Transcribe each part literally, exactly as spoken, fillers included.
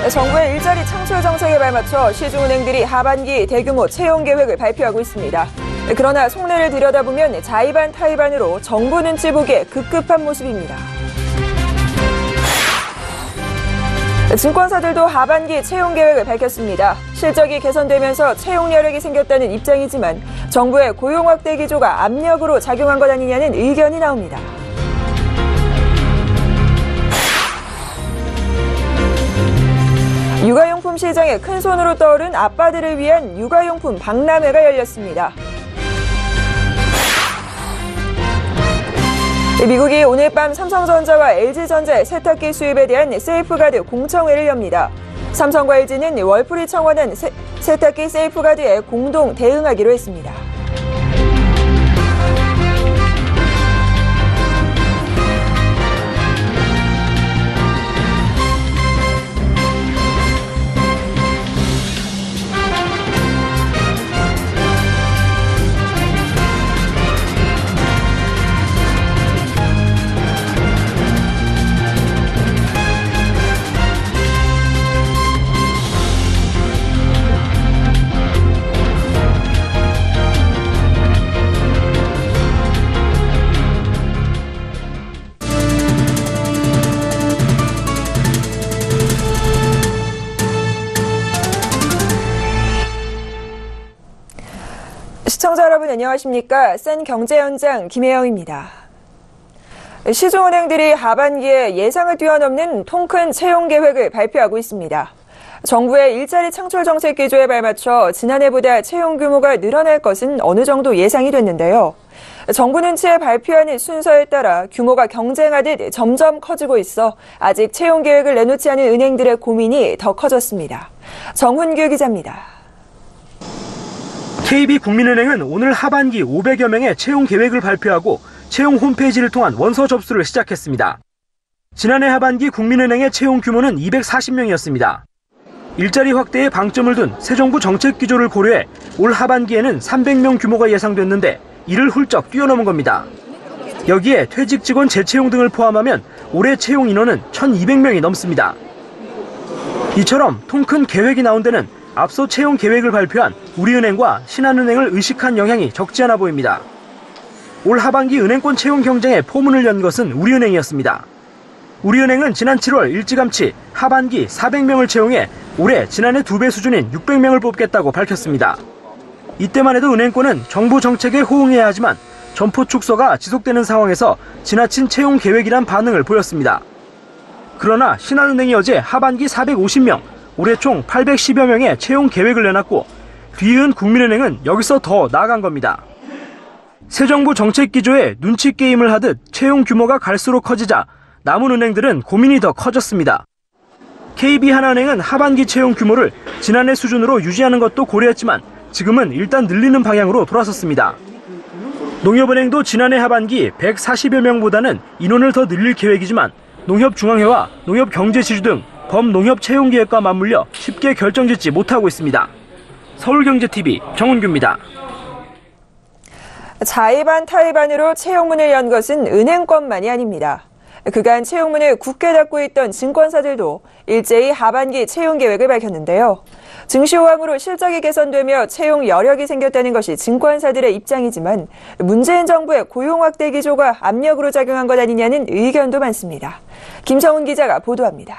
정부의 일자리 창출 정책에 발맞춰 시중은행들이 하반기 대규모 채용 계획을 발표하고 있습니다. 그러나 속내를 들여다보면 자의반 타의반으로 정부 눈치 보기에 급급한 모습입니다. 증권사들도 하반기 채용 계획을 밝혔습니다. 실적이 개선되면서 채용 여력이 생겼다는 입장이지만 정부의 고용 확대 기조가 압력으로 작용한 것 아니냐는 의견이 나옵니다. 육아용품 시장에 큰 손으로 떠오른 아빠들을 위한 육아용품 박람회가 열렸습니다. 미국이 오늘 밤 삼성전자와 엘지전자의 세탁기 수입에 대한 세이프가드 공청회를 엽니다. 삼성과 엘지는 월풀이 청원한 세, 세탁기 세이프가드에 공동 대응하기로 했습니다. 시청자 여러분 안녕하십니까? 센 경제현장 김혜영입니다. 시중은행들이 하반기에 예상을 뛰어넘는 통큰 채용 계획을 발표하고 있습니다. 정부의 일자리 창출 정책 기조에 발맞춰 지난해보다 채용 규모가 늘어날 것은 어느 정도 예상이 됐는데요. 정부 눈치에 발표하는 순서에 따라 규모가 경쟁하듯 점점 커지고 있어 아직 채용 계획을 내놓지 않은 은행들의 고민이 더 커졌습니다. 정훈규 기자입니다. 케이비국민은행은 오늘 하반기 오백여 명의 채용 계획을 발표하고 채용 홈페이지를 통한 원서 접수를 시작했습니다. 지난해 하반기 국민은행의 채용 규모는 이백사십 명이었습니다. 일자리 확대에 방점을 둔 새 정부 정책 기조를 고려해 올 하반기에는 삼백 명 규모가 예상됐는데 이를 훌쩍 뛰어넘은 겁니다. 여기에 퇴직 직원 재채용 등을 포함하면 올해 채용 인원은 천이백 명이 넘습니다. 이처럼 통큰 계획이 나온 데는 앞서 채용 계획을 발표한 우리은행과 신한은행을 의식한 영향이 적지 않아 보입니다. 올 하반기 은행권 채용 경쟁에 포문을 연 것은 우리은행이었습니다. 우리은행은 지난 칠월 일찌감치 하반기 사백 명을 채용해 올해 지난해 두 배 수준인 육백 명을 뽑겠다고 밝혔습니다. 이때만 해도 은행권은 정부 정책에 호응해야 하지만 점포 축소가 지속되는 상황에서 지나친 채용 계획이란 반응을 보였습니다. 그러나 신한은행이 어제 하반기 사백오십 명, 올해 총 팔백십여 명의 채용 계획을 내놨고 뒤이은 국민은행은 여기서 더 나아간 겁니다. 새 정부 정책 기조에 눈치 게임을 하듯 채용 규모가 갈수록 커지자 남은 은행들은 고민이 더 커졌습니다. 케이비하나은행은 하반기 채용 규모를 지난해 수준으로 유지하는 것도 고려했지만 지금은 일단 늘리는 방향으로 돌아섰습니다. 농협은행도 지난해 하반기 백사십여 명보다는 인원을 더 늘릴 계획이지만 농협중앙회와 농협경제지주 등 범농협 채용계획과 맞물려 쉽게 결정짓지 못하고 있습니다. 서울경제티비 정훈규입니다. 자의반 타의반으로 채용문을 연 것은 은행권만이 아닙니다. 그간 채용문을 굳게 닫고 있던 증권사들도 일제히 하반기 채용 계획을 밝혔는데요. 증시 호황으로 실적이 개선되며 채용 여력이 생겼다는 것이 증권사들의 입장이지만 문재인 정부의 고용 확대 기조가 압력으로 작용한 것 아니냐는 의견도 많습니다. 김정훈 기자가 보도합니다.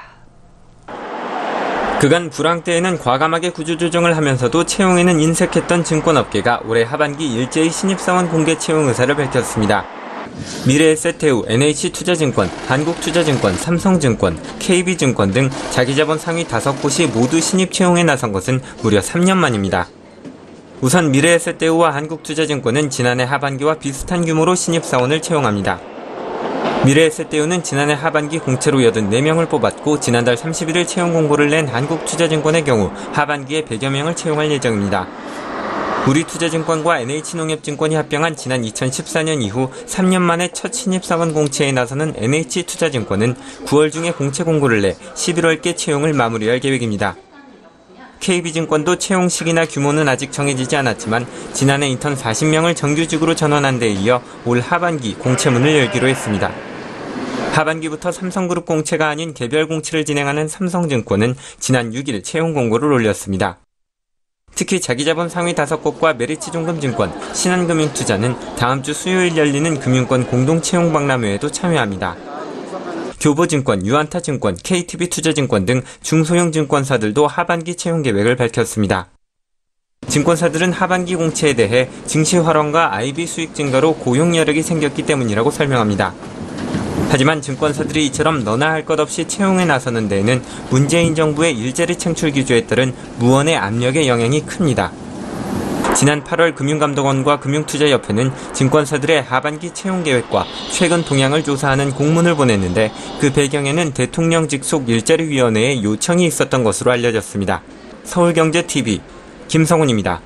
그간 불황 때에는 과감하게 구조조정을 하면서도 채용에는 인색했던 증권업계가 올해 하반기 일제히 신입사원 공개 채용 의사를 밝혔습니다. 미래에셋태우, 엔에이치투자증권, 한국투자증권, 삼성증권, 케이비증권 등 자기자본 상위 다섯 곳이 모두 신입 채용에 나선 것은 무려 삼 년 만입니다. 우선 미래에셋태우와 한국투자증권은 지난해 하반기와 비슷한 규모로 신입사원을 채용합니다. 미래에셋태우는 지난해 하반기 공채로 여든네 명을 뽑았고 지난달 삼십일 일 채용 공고를 낸 한국투자증권의 경우 하반기에 백여 명을 채용할 예정입니다. 우리투자증권과 엔에이치농협증권이 합병한 지난 이천십사 년 이후 삼 년 만에 첫 신입사원 공채에 나서는 엔에이치투자증권은 구월 중에 공채 공고를 내 십일월께 채용을 마무리할 계획입니다. 케이비증권도 채용 시기나 규모는 아직 정해지지 않았지만 지난해 인턴 사십 명을 정규직으로 전환한 데 이어 올 하반기 공채문을 열기로 했습니다. 하반기부터 삼성그룹 공채가 아닌 개별 공채를 진행하는 삼성증권은 지난 육 일 채용 공고를 올렸습니다. 특히 자기자본 상위 다섯 곳과 메리츠종금증권, 신한금융투자는 다음 주 수요일 열리는 금융권 공동 채용 박람회에도 참여합니다. 교보증권, 유안타증권, 케이티비투자증권 등 중소형 증권사들도 하반기 채용 계획을 밝혔습니다. 증권사들은 하반기 공채에 대해 증시 활황과 아이비 수익 증가로 고용 여력이 생겼기 때문이라고 설명합니다. 하지만 증권사들이 이처럼 너나 할 것 없이 채용에 나서는 데에는 문재인 정부의 일자리 창출 기조에 따른 무언의 압력의 영향이 큽니다. 지난 팔월 금융감독원과 금융투자협회는 증권사들의 하반기 채용 계획과 최근 동향을 조사하는 공문을 보냈는데 그 배경에는 대통령 직속 일자리위원회의 요청이 있었던 것으로 알려졌습니다. 서울경제티비 김성훈입니다.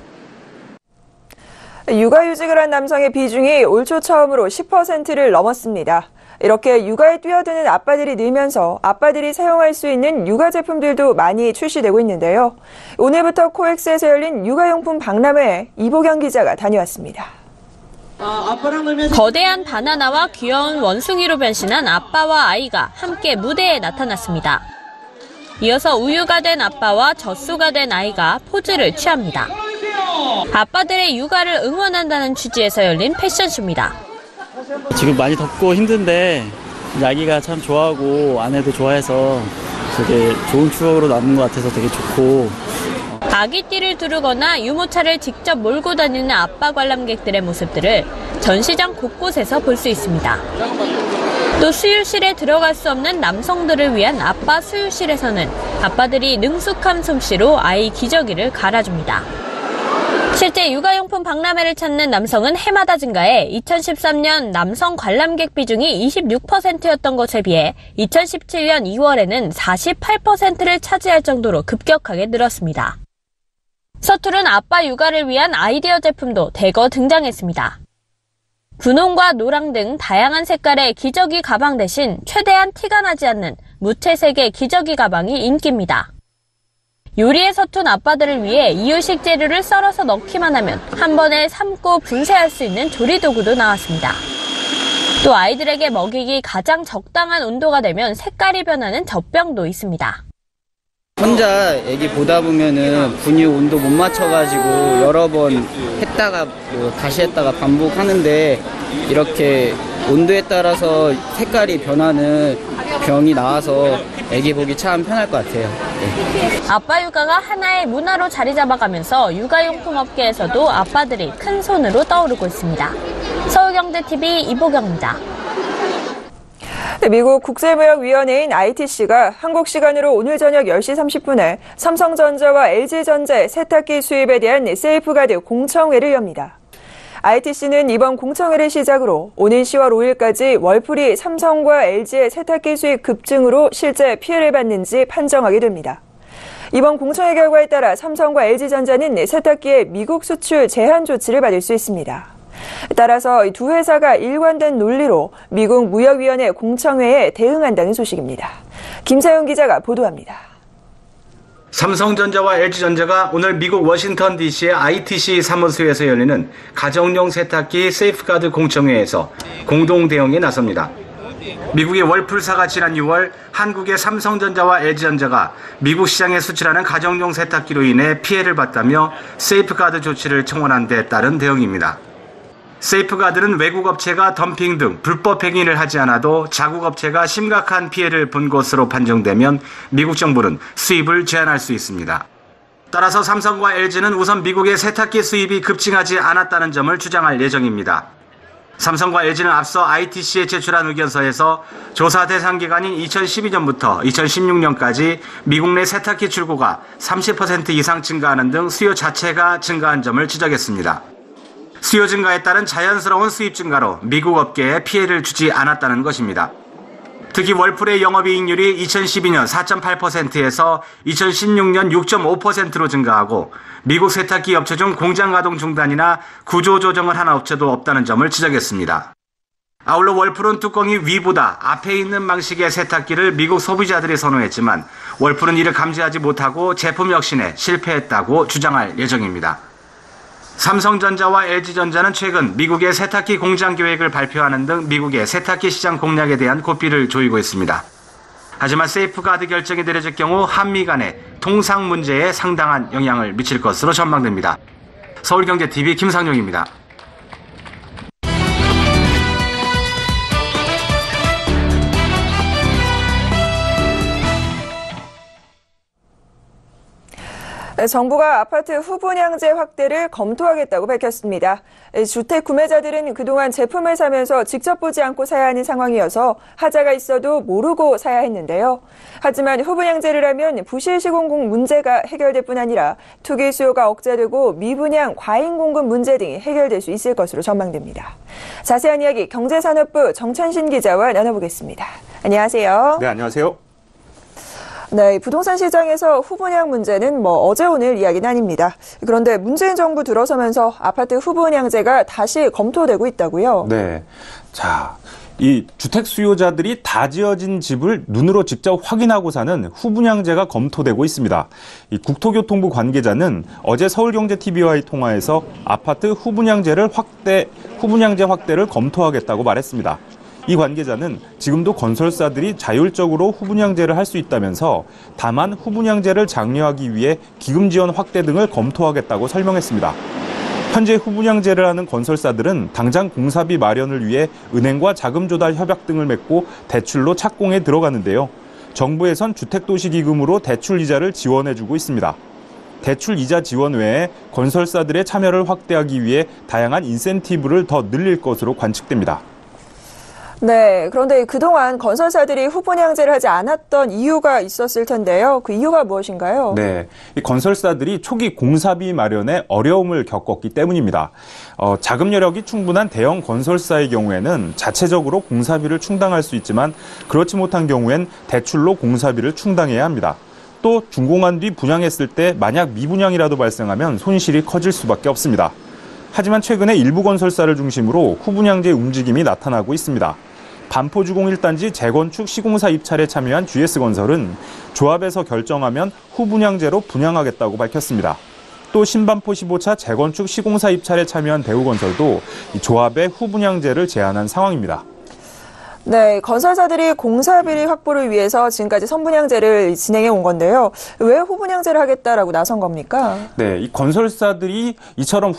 육아휴직을 한 남성의 비중이 올 초 처음으로 십 퍼센트를 넘었습니다. 이렇게 육아에 뛰어드는 아빠들이 늘면서 아빠들이 사용할 수 있는 육아 제품들도 많이 출시되고 있는데요. 오늘부터 코엑스에서 열린 육아용품 박람회에 이보경 기자가 다녀왔습니다. 거대한 바나나와 귀여운 원숭이로 변신한 아빠와 아이가 함께 무대에 나타났습니다. 이어서 우유가 된 아빠와 젖소가 된 아이가 포즈를 취합니다. 아빠들의 육아를 응원한다는 취지에서 열린 패션쇼입니다. 지금 많이 덥고 힘든데 아기가 참 좋아하고 아내도 좋아해서 되게 좋은 추억으로 남는 것 같아서 되게 좋고. 아기띠를 두르거나 유모차를 직접 몰고 다니는 아빠 관람객들의 모습들을 전시장 곳곳에서 볼 수 있습니다. 또 수유실에 들어갈 수 없는 남성들을 위한 아빠 수유실에서는 아빠들이 능숙한 솜씨로 아이 기저귀를 갈아줍니다. 실제 육아용품 박람회를 찾는 남성은 해마다 증가해 이천십삼 년 남성 관람객 비중이 이십육 퍼센트였던 것에 비해 이천십칠 년 이월에는 사십팔 퍼센트를 차지할 정도로 급격하게 늘었습니다. 서투른 아빠 육아를 위한 아이디어 제품도 대거 등장했습니다. 분홍과 노랑 등 다양한 색깔의 기저귀 가방 대신 최대한 티가 나지 않는 무채색의 기저귀 가방이 인기입니다. 요리에 서툰 아빠들을 위해 이유식 재료를 썰어서 넣기만 하면 한 번에 삶고 분쇄할 수 있는 조리도구도 나왔습니다. 또 아이들에게 먹이기 가장 적당한 온도가 되면 색깔이 변하는 젖병도 있습니다. 혼자 애기 보다 보면은 분유 온도 못 맞춰가지고 여러 번 했다가 뭐 다시 했다가 반복하는데 이렇게 온도에 따라서 색깔이 변하는 병이 나와서 애기 보기 참 편할 것 같아요. 네. 아빠 육아가 하나의 문화로 자리 잡아가면서 육아용품 업계에서도 아빠들이 큰 손으로 떠오르고 있습니다. 서울경제티비 이보경입니다. 미국 국제무역위원회인 아이티씨가 한국 시간으로 오늘 저녁 열 시 삼십 분에 삼성전자와 엘지전자의 세탁기 수입에 대한 세이프가드 공청회를 엽니다. 아이티씨는 이번 공청회를 시작으로 오는 시월 오일까지 월풀이 삼성과 엘지의 세탁기 수입 급증으로 실제 피해를 받는지 판정하게 됩니다. 이번 공청회 결과에 따라 삼성과 엘지전자는 세탁기의 미국 수출 제한 조치를 받을 수 있습니다. 따라서 두 회사가 일관된 논리로 미국 무역위원회 공청회에 대응한다는 소식입니다. 김사용 기자가 보도합니다. 삼성전자와 엘지전자가 오늘 미국 워싱턴 디씨의 아이티씨 사무소에서 열리는 가정용 세탁기 세이프가드 공청회에서 공동 대응에 나섭니다. 미국의 월풀사가 지난 유월 한국의 삼성전자와 엘지전자가 미국 시장에 수출하는 가정용 세탁기로 인해 피해를 봤다며 세이프가드 조치를 청원한 데 따른 대응입니다. 세이프가드는 외국 업체가 덤핑 등 불법 행위를 하지 않아도 자국 업체가 심각한 피해를 본 것으로 판정되면 미국 정부는 수입을 제한할 수 있습니다. 따라서 삼성과 엘지는 우선 미국의 세탁기 수입이 급증하지 않았다는 점을 주장할 예정입니다. 삼성과 엘지는 앞서 아이티씨에 제출한 의견서에서 조사 대상 기간인 이천십이 년부터 이천십육 년까지 미국 내 세탁기 출고가 삼십 퍼센트 이상 증가하는 등 수요 자체가 증가한 점을 지적했습니다. 수요 증가에 따른 자연스러운 수입 증가로 미국 업계에 피해를 주지 않았다는 것입니다. 특히 월풀의 영업이익률이 이천십이 년 사 점 팔 퍼센트에서 이천십육 년 육 점 오 퍼센트로 증가하고 미국 세탁기 업체 중 공장 가동 중단이나 구조 조정을 한 업체도 없다는 점을 지적했습니다. 아울러 월풀은 뚜껑이 위보다 앞에 있는 방식의 세탁기를 미국 소비자들이 선호했지만 월풀은 이를 감지하지 못하고 제품 혁신에 실패했다고 주장할 예정입니다. 삼성전자와 엘지전자는 최근 미국의 세탁기 공장 계획을 발표하는 등 미국의 세탁기 시장 공략에 대한 고삐를 조이고 있습니다. 하지만 세이프가드 결정이 내려질 경우 한미 간의 통상 문제에 상당한 영향을 미칠 것으로 전망됩니다. 서울경제티비 김상용입니다. 정부가 아파트 후분양제 확대를 검토하겠다고 밝혔습니다. 주택 구매자들은 그동안 제품을 사면서 직접 보지 않고 사야 하는 상황이어서 하자가 있어도 모르고 사야 했는데요. 하지만 후분양제를 하면 부실 시공공 문제가 해결될 뿐 아니라 투기 수요가 억제되고 미분양 과잉 공급 문제 등이 해결될 수 있을 것으로 전망됩니다. 자세한 이야기 경제산업부 정찬신 기자와 나눠보겠습니다. 안녕하세요. 네, 안녕하세요. 네, 부동산 시장에서 후분양 문제는 뭐 어제 오늘 이야기는 아닙니다. 그런데 문재인 정부 들어서면서 아파트 후분양제가 다시 검토되고 있다고요? 네. 자, 이 주택 수요자들이 다 지어진 집을 눈으로 직접 확인하고 사는 후분양제가 검토되고 있습니다. 이 국토교통부 관계자는 어제 서울경제티비와의 통화에서 아파트 후분양제를 확대, 후분양제 확대를 검토하겠다고 말했습니다. 이 관계자는 지금도 건설사들이 자율적으로 후분양제를 할 수 있다면서 다만 후분양제를 장려하기 위해 기금 지원 확대 등을 검토하겠다고 설명했습니다. 현재 후분양제를 하는 건설사들은 당장 공사비 마련을 위해 은행과 자금 조달 협약 등을 맺고 대출로 착공에 들어가는데요. 정부에선 주택도시기금으로 대출 이자를 지원해주고 있습니다. 대출 이자 지원 외에 건설사들의 참여를 확대하기 위해 다양한 인센티브를 더 늘릴 것으로 관측됩니다. 네, 그런데 그동안 건설사들이 후분양제를 하지 않았던 이유가 있었을 텐데요. 그 이유가 무엇인가요? 네, 이 건설사들이 초기 공사비 마련에 어려움을 겪었기 때문입니다. 어, 자금 여력이 충분한 대형 건설사의 경우에는 자체적으로 공사비를 충당할 수 있지만 그렇지 못한 경우엔 대출로 공사비를 충당해야 합니다. 또 준공한 뒤 분양했을 때 만약 미분양이라도 발생하면 손실이 커질 수밖에 없습니다. 하지만 최근에 일부 건설사를 중심으로 후분양제 움직임이 나타나고 있습니다. 반포주공 일 단지 재건축 시공사 입찰에 참여한 지에스건설은 조합에서 결정하면 후분양제로 분양하겠다고 밝혔습니다. 또 신반포 십오 차 재건축 시공사 입찰에 참여한 대우건설도 이 조합에 후분양제를 제안한 상황입니다. 네, 건설사들이 공사비 확보를 위해서 지금까지 선분양제를 진행해 온 건데요. 왜 후분양제를 하겠다라고 나선 겁니까? 네, 이 건설사들이 이처럼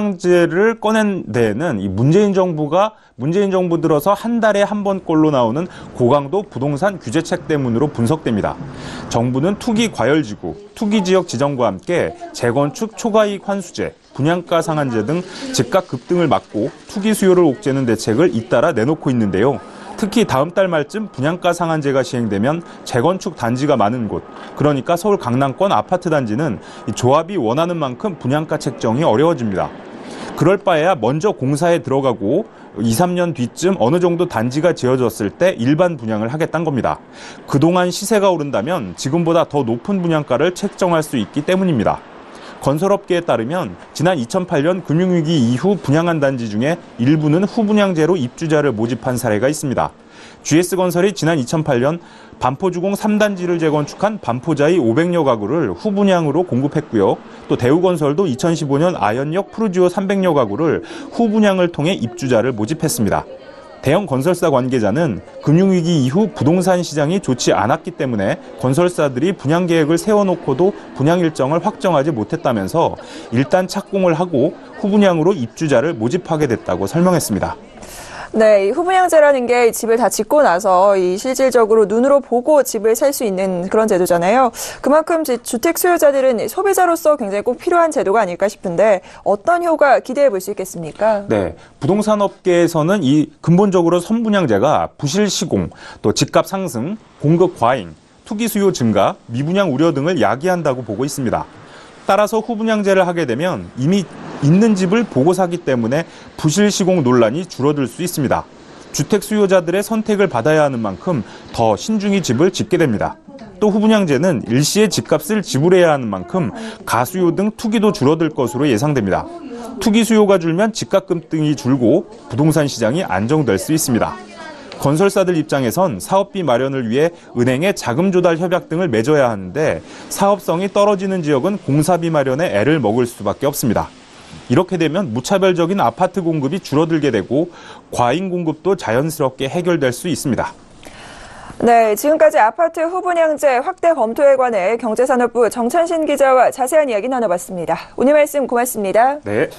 후분양제를 꺼낸 데에는 이 문재인 정부가 문재인 정부 들어서 한 달에 한 번꼴로 나오는 고강도 부동산 규제책 때문으로 분석됩니다. 정부는 투기 과열지구, 투기 지역 지정과 함께 재건축 초과이익 환수제, 분양가 상한제 등 집값 급등을 막고 투기 수요를 옥죄는 대책을 잇따라 내놓고 있는데요. 특히 다음 달 말쯤 분양가 상한제가 시행되면 재건축 단지가 많은 곳, 그러니까 서울 강남권 아파트 단지는 조합이 원하는 만큼 분양가 책정이 어려워집니다. 그럴 바에야 먼저 공사에 들어가고 이, 삼 년 뒤쯤 어느 정도 단지가 지어졌을 때 일반 분양을 하겠다는 겁니다. 그동안 시세가 오른다면 지금보다 더 높은 분양가를 책정할 수 있기 때문입니다. 건설업계에 따르면 지난 이천팔 년 금융위기 이후 분양한 단지 중에 일부는 후분양제로 입주자를 모집한 사례가 있습니다. 지에스건설이 지난 이천팔 년 반포주공 삼 단지를 재건축한 반포자이 오백여 가구를 후분양으로 공급했고요. 또 대우건설도 이천십오 년 아현역 푸르지오 삼백여 가구를 후분양을 통해 입주자를 모집했습니다. 대형 건설사 관계자는 금융위기 이후 부동산 시장이 좋지 않았기 때문에 건설사들이 분양 계획을 세워놓고도 분양 일정을 확정하지 못했다면서 일단 착공을 하고 후분양으로 입주자를 모집하게 됐다고 설명했습니다. 네, 이 후분양제라는 게 집을 다 짓고 나서 이 실질적으로 눈으로 보고 집을 살 수 있는 그런 제도잖아요. 그만큼 주택 수요자들은 소비자로서 굉장히 꼭 필요한 제도가 아닐까 싶은데 어떤 효과 기대해 볼 수 있겠습니까? 네, 부동산 업계에서는 이 근본적으로 선분양제가 부실 시공, 또 집값 상승, 공급 과잉, 투기 수요 증가, 미분양 우려 등을 야기한다고 보고 있습니다. 따라서 후분양제를 하게 되면 이미 있는 집을 보고 사기 때문에 부실 시공 논란이 줄어들 수 있습니다. 주택 수요자들의 선택을 받아야 하는 만큼 더 신중히 집을 짓게 됩니다. 또 후분양제는 일시에 집값을 지불해야 하는 만큼 가수요 등 투기도 줄어들 것으로 예상됩니다. 투기 수요가 줄면 집값 급등이 줄고 부동산 시장이 안정될 수 있습니다. 건설사들 입장에선 사업비 마련을 위해 은행에 자금 조달 협약 등을 맺어야 하는데 사업성이 떨어지는 지역은 공사비 마련에 애를 먹을 수밖에 없습니다. 이렇게 되면 무차별적인 아파트 공급이 줄어들게 되고 과잉 공급도 자연스럽게 해결될 수 있습니다. 네, 지금까지 아파트 후분양제 확대 검토에 관해 경제산업부 정찬신 기자와 자세한 이야기 나눠봤습니다. 오늘 말씀 고맙습니다. 네.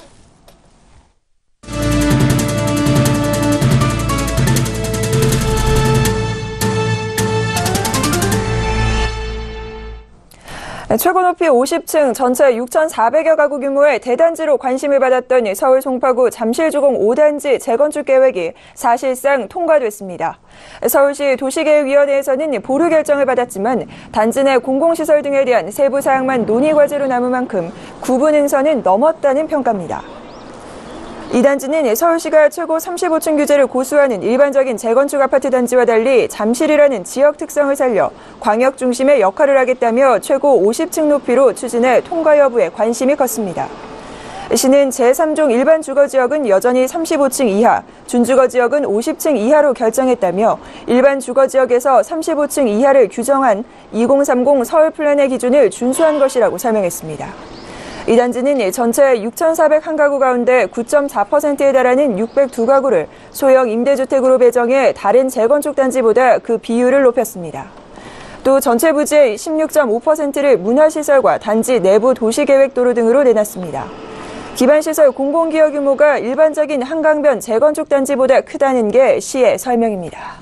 최고 높이 오십 층 전체 육천사백여 가구 규모의 대단지로 관심을 받았던 서울 송파구 잠실주공 오 단지 재건축 계획이 사실상 통과됐습니다. 서울시 도시계획위원회에서는 보류 결정을 받았지만 단지 내 공공시설 등에 대한 세부 사항만 논의 과제로 남은 만큼 구분 능선은 넘었다는 평가입니다. 이 단지는 서울시가 최고 삼십오 층 규제를 고수하는 일반적인 재건축 아파트 단지와 달리 잠실이라는 지역 특성을 살려 광역 중심의 역할을 하겠다며 최고 오십 층 높이로 추진해 통과 여부에 관심이 컸습니다. 시는 제삼 종 일반 주거지역은 여전히 삼십오 층 이하, 준주거지역은 오십 층 이하로 결정했다며 일반 주거지역에서 삼십오 층 이하를 규정한 이공삼공 서울 플랜의 기준을 준수한 것이라고 설명했습니다. 이 단지는 전체 육천사백일 가구 가운데 구 점 사 퍼센트에 달하는 육백이 가구를 소형 임대주택으로 배정해 다른 재건축 단지보다 그 비율을 높였습니다. 또 전체 부지의 십육 점 오 퍼센트를 문화시설과 단지 내부 도시계획도로 등으로 내놨습니다. 기반시설 공공기여 규모가 일반적인 한강변 재건축 단지보다 크다는 게 시의 설명입니다.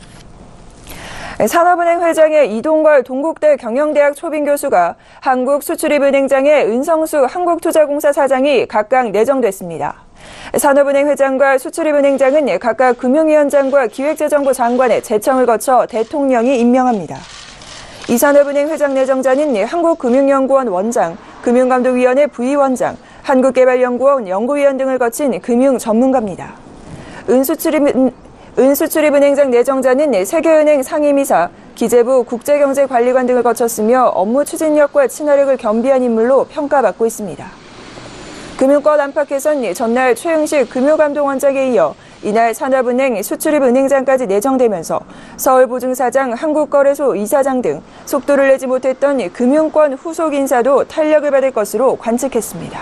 산업은행 회장의 이동걸 동국대 경영대학 초빙 교수가 한국수출입은행장의 은성수 한국투자공사 사장이 각각 내정됐습니다. 산업은행 회장과 수출입은행장은 각각 금융위원장과 기획재정부 장관의 제청을 거쳐 대통령이 임명합니다. 이 산업은행 회장 내정자는 한국금융연구원 원장, 금융감독위원회 부위원장, 한국개발연구원 연구위원 등을 거친 금융 전문가입니다. 은수출입 은수출입은행장 내정자는 세계은행 상임이사, 기재부 국제경제관리관 등을 거쳤으며 업무 추진력과 친화력을 겸비한 인물로 평가받고 있습니다. 금융권 안팎에선 전날 최응식 금요감독원장에 이어 이날 산업은행 수출입은행장까지 내정되면서 서울보증사장, 한국거래소 이사장 등 속도를 내지 못했던 금융권 후속 인사도 탄력을 받을 것으로 관측했습니다.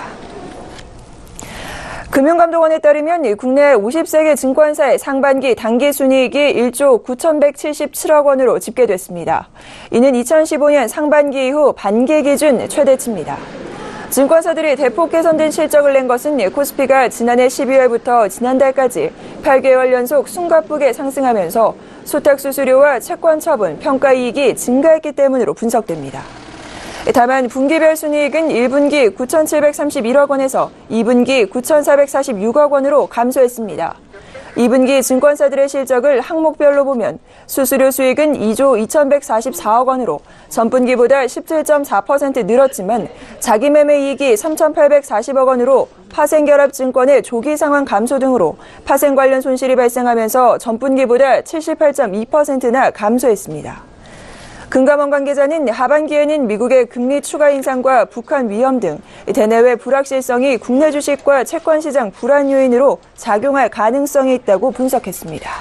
금융감독원에 따르면 국내 오십 세계 증권사의 상반기 당기순이익이 일조 구천백칠십칠억 원으로 집계됐습니다. 이는 이천십오 년 상반기 이후 반기 기준 최대치입니다. 증권사들이 대폭 개선된 실적을 낸 것은 코스피가 지난해 십이월부터 지난달까지 팔 개월 연속 숨가쁘게 상승하면서 수탁수수료와 채권 처분, 평가이익이 증가했기 때문으로 분석됩니다. 다만 분기별 순이익은 일 분기 구천칠백삼십일억 원에서 이 분기 구천사백사십육억 원으로 감소했습니다. 이 분기 증권사들의 실적을 항목별로 보면 수수료 수익은 이조 이천백사십사억 원으로 전분기보다 십칠 점 사 퍼센트 늘었지만 자기매매 이익이 삼천팔백사십억 원으로 파생결합증권의 조기 상환 감소 등으로 파생 관련 손실이 발생하면서 전분기보다 칠십팔 점 이 퍼센트나 감소했습니다. 금감원 관계자는 하반기에는 미국의 금리 추가 인상과 북한 위험 등 대내외 불확실성이 국내 주식과 채권 시장 불안 요인으로 작용할 가능성이 있다고 분석했습니다.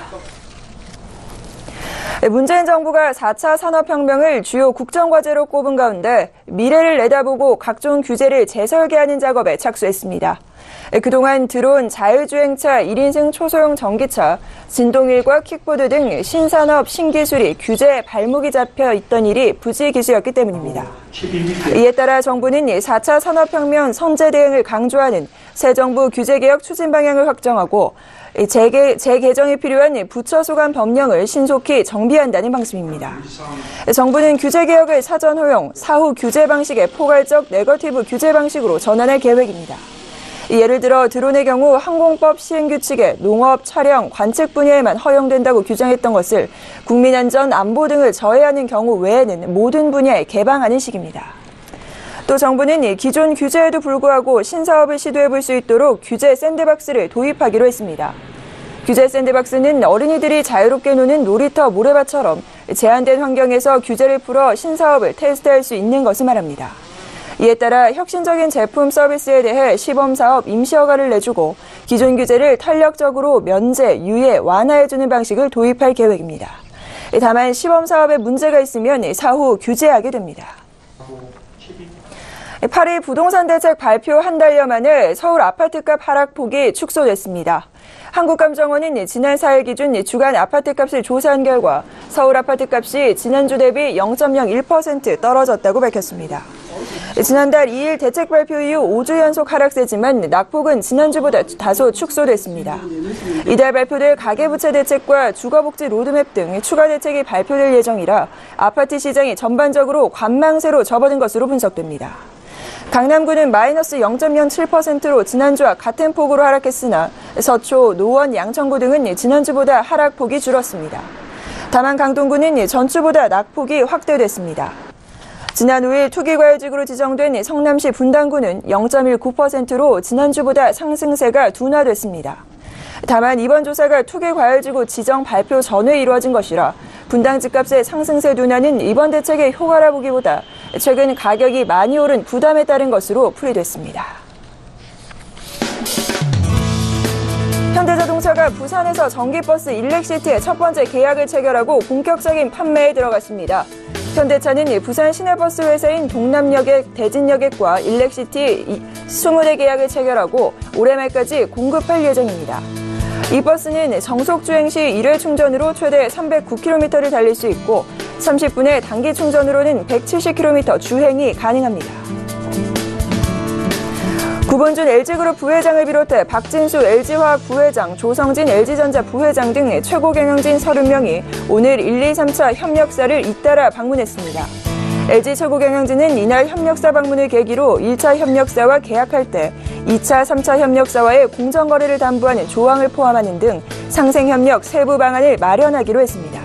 문재인 정부가 사 차 산업혁명을 주요 국정과제로 꼽은 가운데 미래를 내다보고 각종 규제를 재설계하는 작업에 착수했습니다. 그동안 드론, 자율주행차, 일 인승 초소형 전기차, 진동일과 킥보드 등 신산업, 신기술이 규제에 발목이 잡혀 있던 일이 부지기수였기 때문입니다. 이에 따라 정부는 사 차 산업혁명 선제 대응을 강조하는 새 정부 규제개혁 추진 방향을 확정하고 재개, 재개정이 필요한 부처 소관 법령을 신속히 정비한다는 방침입니다. 정부는 규제개혁을 사전 허용, 사후 규제 방식의 포괄적 네거티브 규제 방식으로 전환할 계획입니다. 예를 들어 드론의 경우 항공법 시행규칙에 농업, 촬영, 관측 분야에만 허용된다고 규정했던 것을 국민안전, 안보 등을 저해하는 경우 외에는 모든 분야에 개방하는 식입니다. 또 정부는 기존 규제에도 불구하고 신사업을 시도해볼 수 있도록 규제 샌드박스를 도입하기로 했습니다. 규제 샌드박스는 어린이들이 자유롭게 노는 놀이터, 모래밭처럼 제한된 환경에서 규제를 풀어 신사업을 테스트할 수 있는 것을 말합니다. 이에 따라 혁신적인 제품 서비스에 대해 시범사업 임시허가를 내주고 기존 규제를 탄력적으로 면제, 유예, 완화해주는 방식을 도입할 계획입니다. 다만 시범사업에 문제가 있으면 사후 규제하게 됩니다. 팔 일 부동산 대책 발표 한 달여 만에 서울 아파트값 하락폭이 축소됐습니다. 한국감정원은 지난 사 일 기준 주간 아파트값을 조사한 결과 서울 아파트값이 지난주 대비 영 점 영일 퍼센트 떨어졌다고 밝혔습니다. 지난달 이 일 대책 발표 이후 오 주 연속 하락세지만 낙폭은 지난주보다 다소 축소됐습니다. 이달 발표될 가계부채 대책과 주거복지 로드맵 등 추가 대책이 발표될 예정이라 아파트 시장이 전반적으로 관망세로 접어든 것으로 분석됩니다. 강남구는 마이너스 영 점 영칠 퍼센트로 지난주와 같은 폭으로 하락했으나 서초, 노원, 양천구 등은 지난주보다 하락폭이 줄었습니다. 다만 강동구는 전주보다 낙폭이 확대됐습니다. 지난 오 일 투기과열지구로 지정된 성남시 분당구는 영 점 일구 퍼센트로 지난주보다 상승세가 둔화됐습니다. 다만 이번 조사가 투기과열지구 지정 발표 전에 이루어진 것이라 분당 집값의 상승세 둔화는 이번 대책의 효과라 보기보다 최근 가격이 많이 오른 부담에 따른 것으로 풀이됐습니다. 현대자동차가 부산에서 전기버스 일렉시티의 첫 번째 계약을 체결하고 본격적인 판매에 들어갔습니다. 현대차는 부산 시내버스 회사인 동남여객, 대진여객과 일렉시티 이십 대 계약을 체결하고 올해 말까지 공급할 예정입니다. 이 버스는 정속 주행 시 일 회 충전으로 최대 삼백구 킬로미터를 달릴 수 있고 삼십 분의 단기 충전으로는 백칠십 킬로미터 주행이 가능합니다. 구본준 엘지그룹 부회장을 비롯해 박진수 엘지화학 부회장, 조성진 엘지전자 부회장 등 최고 경영진 서른 명이 오늘 일, 이, 삼 차 협력사를 잇따라 방문했습니다. 엘지 최고 경영진은 이날 협력사 방문을 계기로 일 차 협력사와 계약할 때 이 차, 삼 차 협력사와의 공정거래를 담보하는 조항을 포함하는 등 상생협력 세부 방안을 마련하기로 했습니다.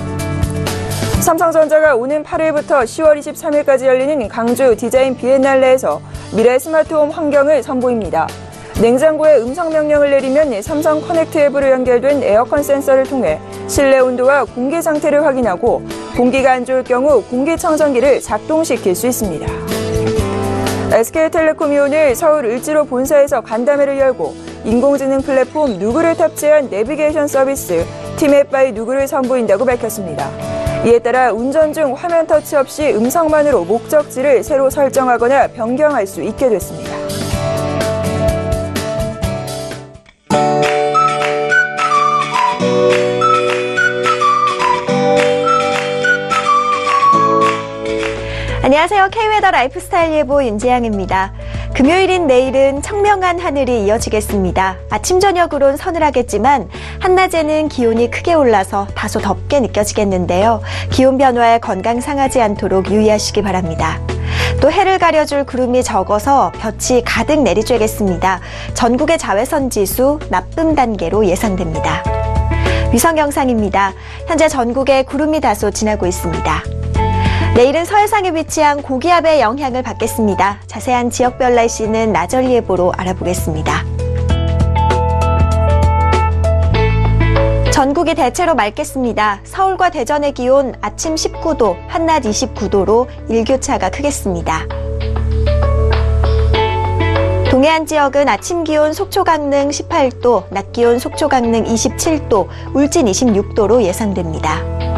삼성전자가 오는 팔 일부터 시월 이십삼 일까지 열리는 강주 디자인 비엔날레에서 미래 스마트홈 환경을 선보입니다. 냉장고에 음성 명령을 내리면 삼성 커넥트 앱으로 연결된 에어컨 센서를 통해 실내 온도와 공기 상태를 확인하고 공기가 안 좋을 경우 공기청정기를 작동시킬 수 있습니다. 에스케이텔레콤이 오늘 서울 을지로 본사에서 간담회를 열고 인공지능 플랫폼 누구를 탑재한 내비게이션 서비스 팀앱 바이 누구를 선보인다고 밝혔습니다. 이에 따라 운전 중 화면 터치 없이 음성만으로 목적지를 새로 설정하거나 변경할 수 있게 됐습니다. 안녕하세요. K웨더 라이프스타일 예보 윤지향입니다. 금요일인 내일은 청명한 하늘이 이어지겠습니다. 아침 저녁으론 서늘하겠지만 한낮에는 기온이 크게 올라서 다소 덥게 느껴지겠는데요. 기온 변화에 건강 상하지 않도록 유의하시기 바랍니다. 또 해를 가려줄 구름이 적어서 볕이 가득 내리쬐겠습니다. 전국의 자외선 지수 나쁨 단계로 예상됩니다. 위성 영상입니다. 현재 전국에 구름이 다소 지나고 있습니다. 내일은 서해상에 위치한 고기압의 영향을 받겠습니다. 자세한 지역별 날씨는 나절 예보로 알아보겠습니다. 전국이 대체로 맑겠습니다. 서울과 대전의 기온 아침 십구 도, 한낮 이십구 도로 일교차가 크겠습니다. 동해안 지역은 아침 기온 속초 강릉 십팔 도, 낮 기온 속초 강릉 이십칠 도, 울진 이십육 도로 예상됩니다.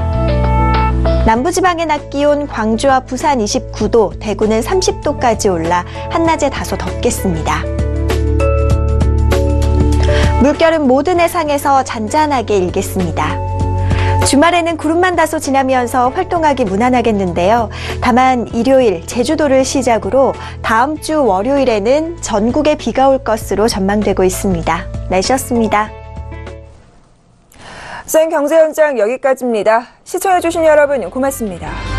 남부지방의 낮 기온 광주와 부산 이십구 도, 대구는 삼십 도까지 올라 한낮에 다소 덥겠습니다. 물결은 모든 해상에서 잔잔하게 일겠습니다. 주말에는 구름만 다소 지나면서 활동하기 무난하겠는데요. 다만 일요일 제주도를 시작으로 다음 주 월요일에는 전국에 비가 올 것으로 전망되고 있습니다. 날씨였습니다. 생 경제 현장 여기까지입니다. 시청해주신 여러분 고맙습니다.